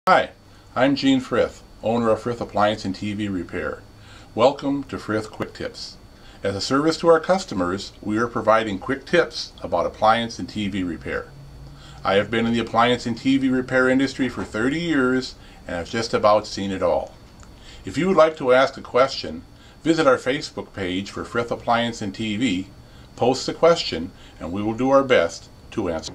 Hi, I'm Gene Frith, owner of Frith Appliance and TV Repair. Welcome to Frith Quick Tips. As a service to our customers, we are providing quick tips about appliance and TV repair. I have been in the appliance and TV repair industry for 30 years and have just about seen it all. If you would like to ask a question, visit our Facebook page for Frith Appliance and TV, post a question, and we will do our best to answer.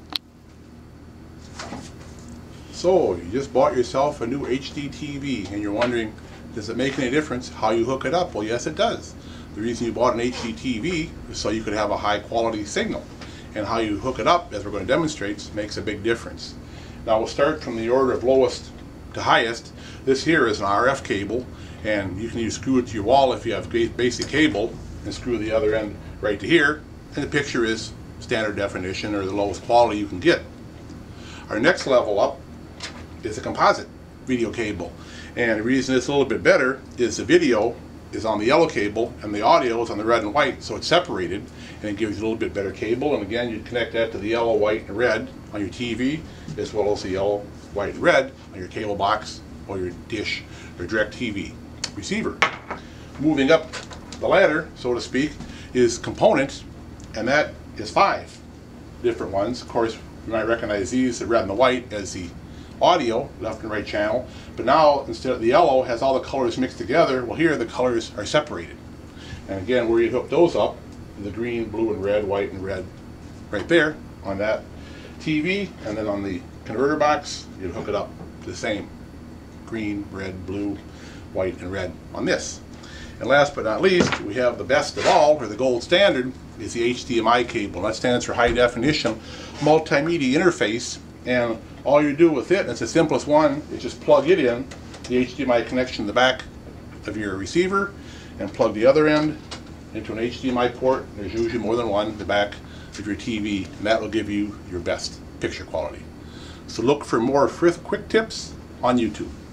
So, you just bought yourself a new HD TV and you're wondering, does it make any difference how you hook it up? Well, yes, it does. The reason you bought an HD TV is so you could have a high quality signal. And how you hook it up, as we're going to demonstrate, makes a big difference. Now we'll start from the order of lowest to highest. This here is an RF cable, and you can use screw it to your wall if you have basic cable, and screw the other end right to here, and the picture is standard definition or the lowest quality you can get. Our next level up is a composite video cable, and the reason it's a little bit better is the video is on the yellow cable and the audio is on the red and white, so it's separated and it gives you a little bit better cable. And again, you connect that to the yellow, white, and red on your TV, as well as the yellow, white, and red on your cable box or your dish or DirecTV receiver. Moving up the ladder, so to speak, is components, and that is 5 different ones. Of course, you might recognize these, the red and the white, as the audio, left and right channel, but now instead of the yellow has all the colors mixed together. Well, here the colors are separated, and again, where you hook those up, the green, blue, and red, white, and red right there on that TV, and then on the converter box you hook it up to the same green, red, blue, white, and red on this. And last but not least, we have the best of all, or the gold standard, is the HDMI cable. That stands for high definition multimedia interface, and all you do with it, and it's the simplest one, is just plug it in, the HDMI connection in the back of your receiver, and plug the other end into an HDMI port. There's usually more than one in the back of your TV, and that will give you your best picture quality. So look for more Frith Quick Tips on YouTube.